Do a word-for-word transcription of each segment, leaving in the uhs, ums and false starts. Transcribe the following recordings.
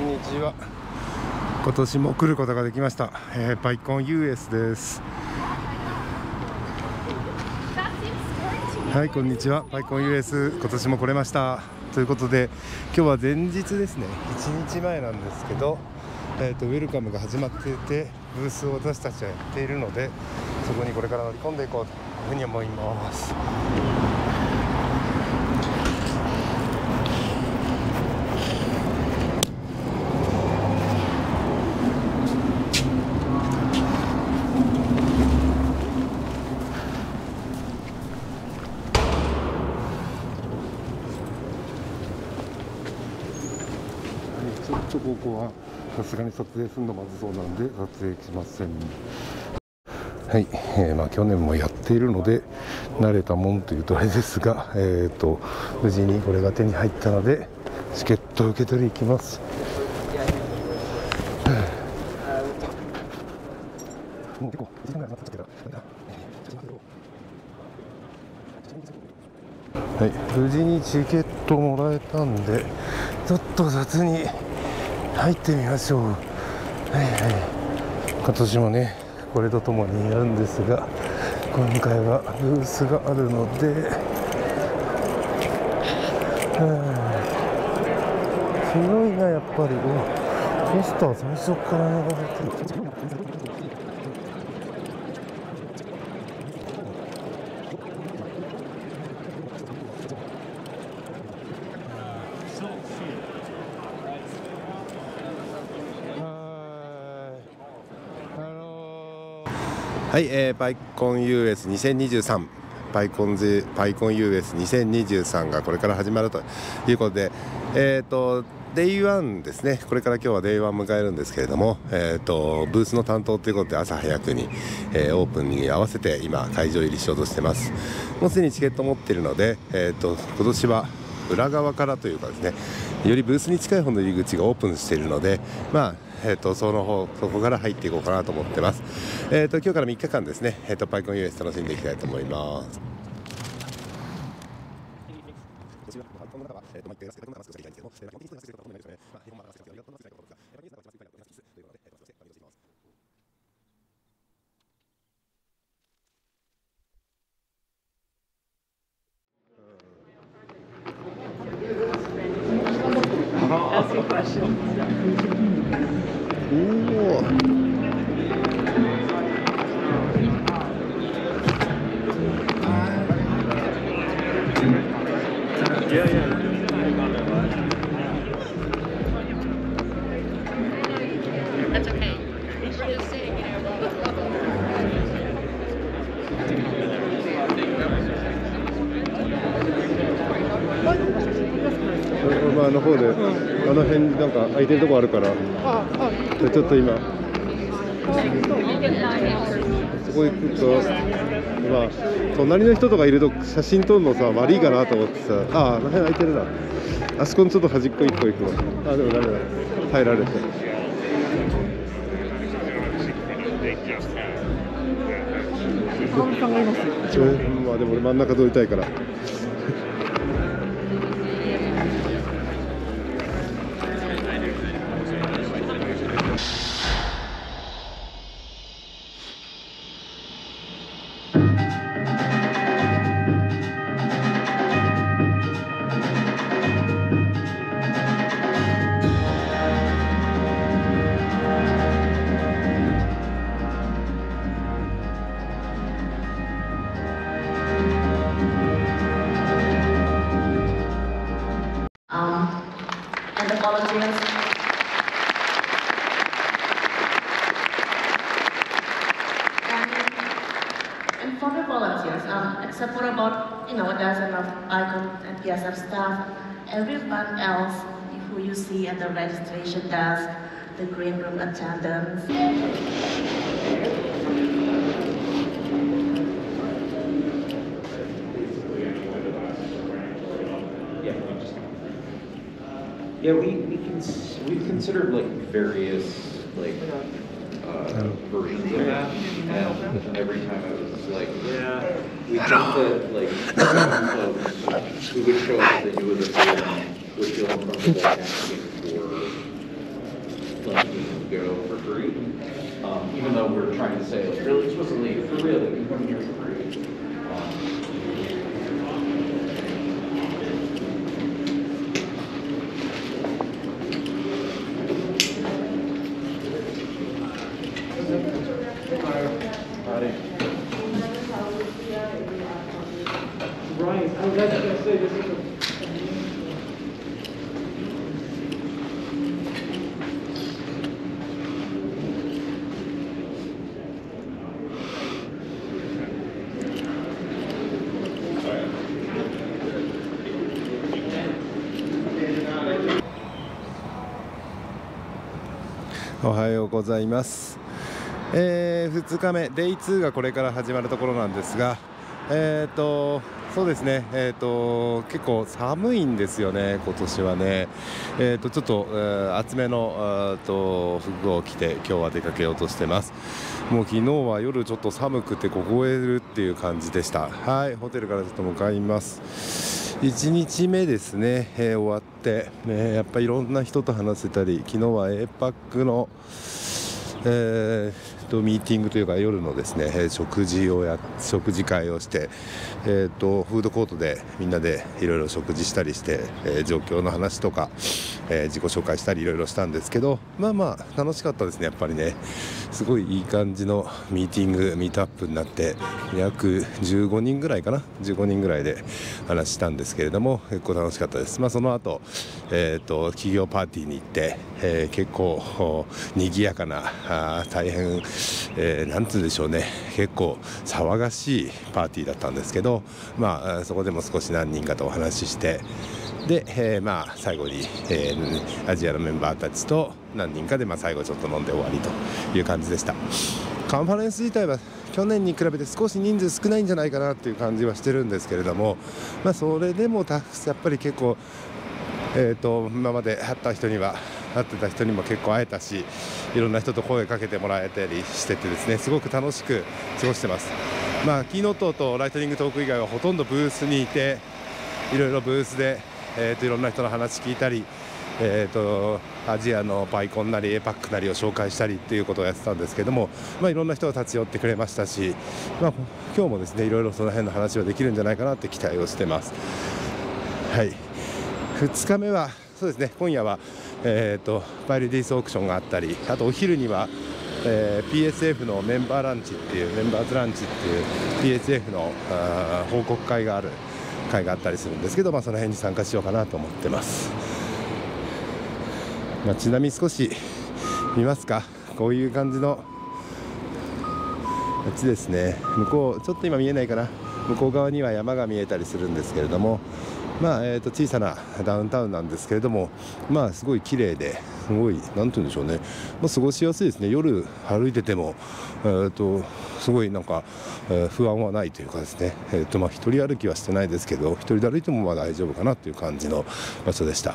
んにちは。今年も来ることができました、えー、パイコン ユーエス です。はい、こんにちは。パイコン ユーエス 今年も来れましたということで、今日は前日ですね。いちにちまえなんですけど、えーと、ウェルカムが始まっていて、ブースを私たちはやっているので、そこにこれから乗り込んでいこうというふうに思います。ちょっとここはさすがに撮影するのまずそうなんで撮影しません。はい、えーまあ、去年もやっているので慣れたもんというとあれですが、えーと、無事にこれが手に入ったのでチケットを受け取り行きます。もう結構いちじかんぐらい経っちゃったけど、はい、無事にチケットもらえたんで、ちょっと雑に入ってみましょう。はいはい、今年もねこれとともにやるんですが、今回はブースがあるので、広いなやっぱり。ポスター最初からやられてる。はい、えー、パイコン ユーエスにせんにじゅうさん パイコンズパイコン ユーエスにせんにじゅうさんがこれから始まるということで、えーとデイワンですね。これから今日はデイワン迎えるんですけれども、えーとブースの担当ということで朝早くに、えー、オープンに合わせて今会場入りしようとしてます。もうすでにチケット持っているので、えーと今年は裏側からというかですね、よりブースに近い方の入り口がオープンしているので、まあえー、とその方そこから入っていこうかなと思ってます。えー、と今日からみっかかんですね、えー、とパイコン ユーエス 楽しんでいきたいと思います。 Ask you questions. Yeah, yeah. That's okay. We're just sitting here. あの方で、うん、あの辺になんか空いてるとこあるから、ああちょっと今そこ行くと、まあ隣の人とかいると写真撮るのさ悪いかなと思ってさ、あああの辺空いてるな。あそこのちょっと端っこ一個行くわ。あでもダメだ、入られて。 時間がいますよ。 まあでも俺真ん中通りたいから。 Um, and the volunteers. And, and for the volunteers, um, except for about, you know, a dozen of Icon and P S F staff, everyone else who you see at the registration desk, the green room attendants. Yeah, we we can we've considered like various like uh, versions of that, and every time I was like, yeah, we think that like folks who would show up that you would would feel uncomfortable asking for like we can go for free. Um, even though we're trying to say, like, really explicitly, for real, like, we come here for free. Um, Ryan, I was actually going to say this is a おはようございます。えー、ふつかめ、デイツーがこれから始まるところなんですが、えーとそうですね、えーと結構寒いんですよね、今年はね。えーとちょっと、えー、厚めのあと服を着て今日は出かけようとしてます。もう昨日は夜ちょっと寒くて凍えるっていう感じでした。はい、ホテルからちょっと向かいます。いちにちめですね、えー、終わって、ね、やっぱりいろんな人と話せたり、昨日は エーパック の、えーとミーティングというか夜のですね、えー、食事をや食事会をして、えーとフードコートでみんなでいろいろ食事したりして、えー、状況の話とか、えー、自己紹介したりいろいろしたんですけど、まあまあ楽しかったですね。やっぱりね、すごいいい感じのミーティングミートアップになって、約じゅうごにんぐらいかなじゅうごにんぐらいで話したんですけれども、結構楽しかったです。まあその後、えーと企業パーティーに行って、えー、結構賑やかなあ大変えー、なんて言うんでしょうね、結構騒がしいパーティーだったんですけど、まあそこでも少し何人かとお話しして、で、えー、まあ最後に、えー、アジアのメンバーたちと何人かで、まあ最後ちょっと飲んで終わりという感じでした。カンファレンス自体は去年に比べて少し人数少ないんじゃないかなっていう感じはしてるんですけれども、まあそれでもたやっぱり結構、えーと今まで会った人には会ってた人にも結構会えたし、いろんな人と声かけてもらえたりしててですね、すごく楽しく過ごしてます。まあキーノートとライトニングトーク以外はほとんどブースにいて、いろいろブースで、えー、といろんな人の話聞いたり、えー、とアジアのパイコンなり エーパック なりを紹介したりっていうことをやってたんですけども、まあ、いろんな人が立ち寄ってくれましたし、まあ、今日もですねいろいろその辺の話はできるんじゃないかなって期待をしてます。はい、ふつかめはそうですね、今夜はえー、とバイリディースオークションがあったり、あとお昼には、えー、ピーエスエフ のメンバーランチっていうメンバーズランチっていう ピーエスエフ のあ報告会がある会があったりするんですけど、まあ、その辺に参加しようかなと思ってます。まあ、ちなみに少し見ますか。こういう感じの街ですね。向こうちょっと今見えないかな、向こう側には山が見えたりするんですけれども、まあえー、と小さなダウンタウンなんですけれども、まあすごい綺麗ですごいなんて言うんでしょうね、まあ、過ごしやすいですね。夜歩いてても、えー、とすごいなんか、えー、不安はないというかですね、えーとまあ、一人歩きはしてないですけど、一人で歩いてもまあ大丈夫かなという感じの場所でした。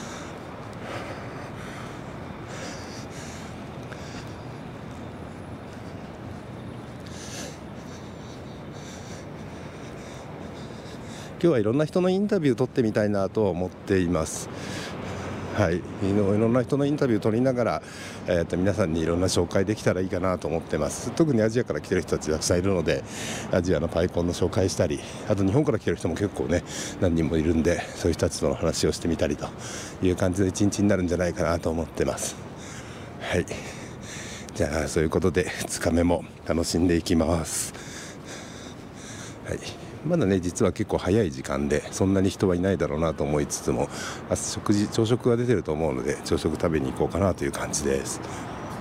今日はいろんな人のインタビューを取ってみたいなと思っています。はい、いろんな人のインタビューを取りながら、えー、と皆さんにいろんな紹介できたらいいかなと思ってます。特にアジアから来てる人たちたくさんいるので、アジアのパイコンの紹介したり、あと日本から来てる人も結構ね何人もいるんで、そういう人たちとの話をしてみたりという感じの一日になるんじゃないかなと思ってます。はい、じゃあそういうことでふつかめも楽しんでいきます。はい、まだね実は結構早い時間でそんなに人はいないだろうなと思いつつも、食事朝食が出てると思うので朝食食べに行こうかなという感じです。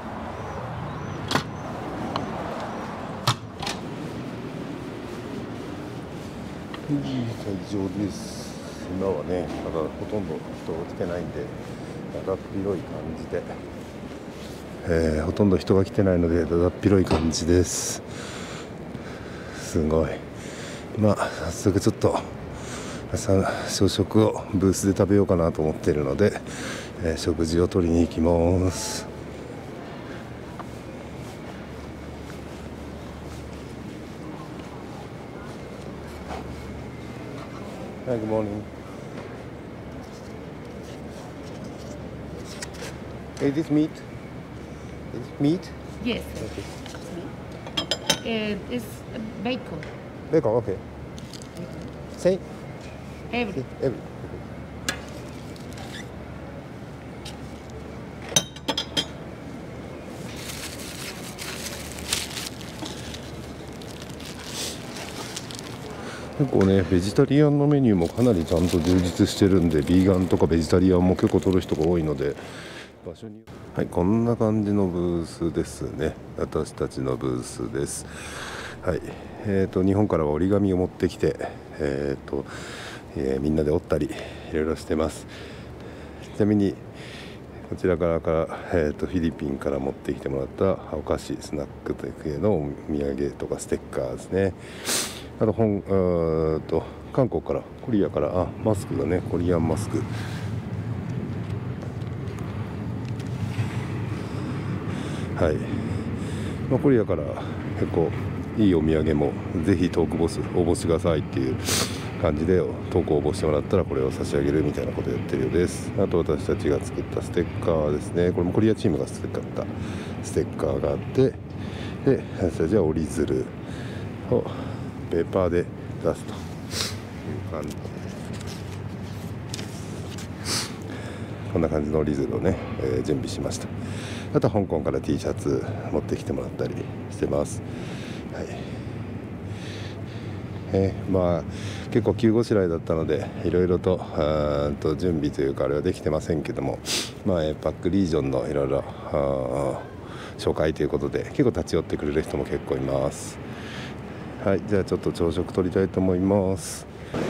いい会場です。今はねまだほとんど人が来てないんで、だだっ広い感じで、えー、ほとんど人が来てないのでだだっ広い感じです。すごい。まあ早速ちょっと朝朝食をブースで食べようかなと思っているので、えー、食事を取りに行きます。Hi, good morning. Is this meat? Is it meat? Yes. Okay. Uh, it's bacon. Bacon, okay. Same? Every. Every.結構ね、ベジタリアンのメニューもかなりちゃんと充実してるんで、ビーガンとかベジタリアンも結構取る人が多いので、場所にはい、こんな感じのブースですね。私たちのブースです。はい、えーと日本からは折り紙を持ってきて、えーとえー、みんなで折ったりいろいろしてます。ちなみにこちらからから、えー、とフィリピンから持ってきてもらったお菓子、スナック系のお土産とかステッカーですね。あと本うーと韓国からコリアからあマスクがね、コリアンマスク。はい、まあ、コリアから結構いいお土産もぜひトークボス応募してくださいっていう感じで投稿応募してもらったらこれを差し上げるみたいなことをやってるようです。あと私たちが作ったステッカーですね。これもコリアチームが作ったステッカーがあって、で私たちは折り鶴をペーパーで出すという感じ、こんな感じの折り鶴をね、えー、準備しました。あと香港から T シャツ持ってきてもらったりしてます。はい、えー、まあ結構急ごしらえだったのでいろいろとあと準備というかあれはできてませんけども、まあ、えー、パックリージョンのいろいろ紹介ということで結構立ち寄ってくれる人も結構います。はい、じゃあちょっと朝食取りたいと思います。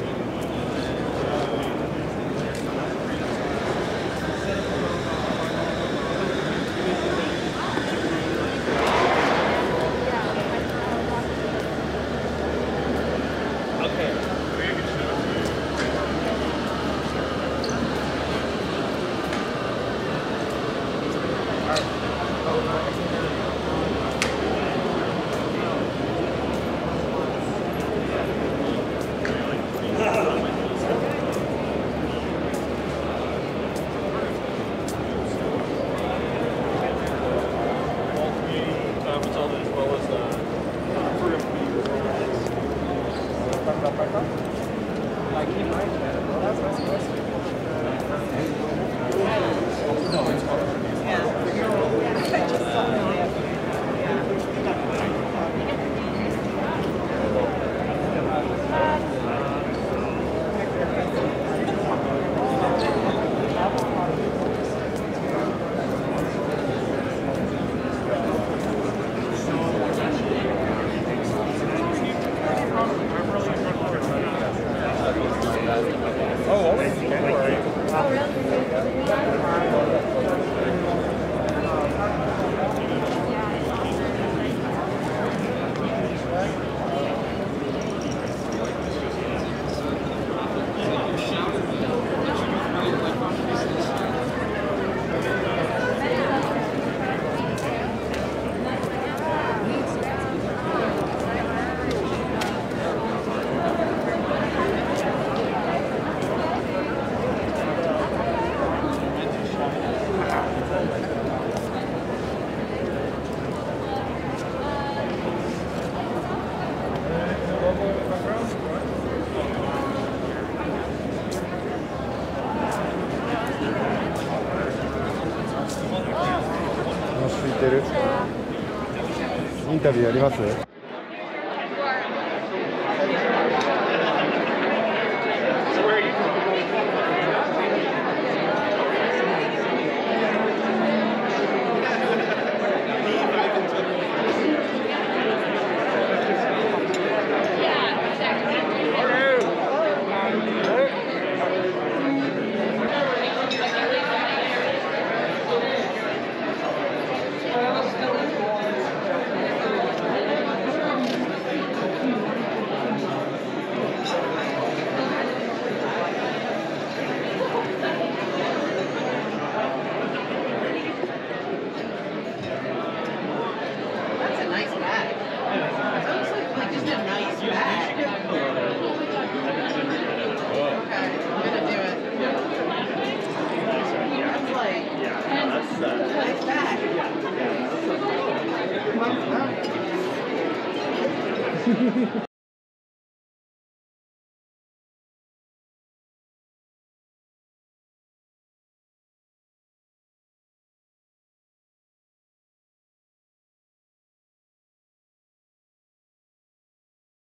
インタビューやります？